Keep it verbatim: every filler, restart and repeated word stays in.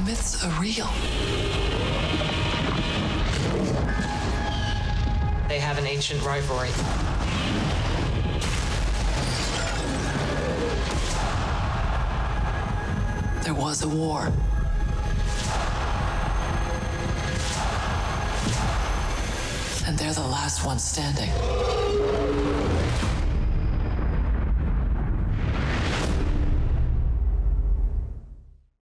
myths are real. They have an ancient rivalry. There was a war. And they're the last ones standing.